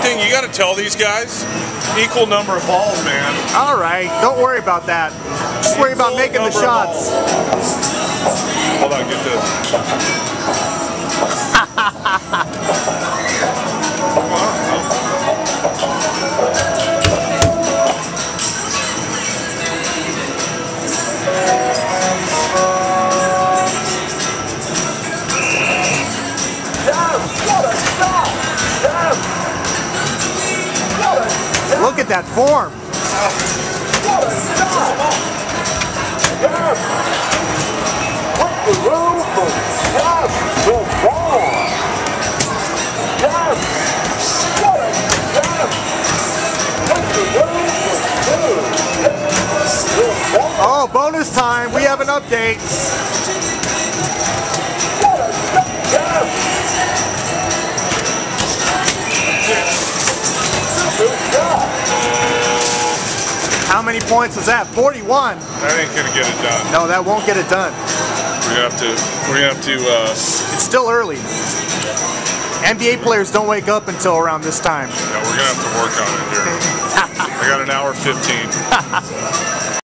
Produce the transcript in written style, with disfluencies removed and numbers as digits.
thing you got to tell these guys: equal number of balls, man. All right, don't worry about that. Just worry about making the shots. Hold on, get this. Look at that form. Oh, bonus time. We have an update. How many points was that? 41. That ain't gonna get it done. No, that won't get it done. We're gonna have to. It's still early. NBA players don't wake up until around this time. Yeah, we're gonna have to work on it here. I got an hour 15.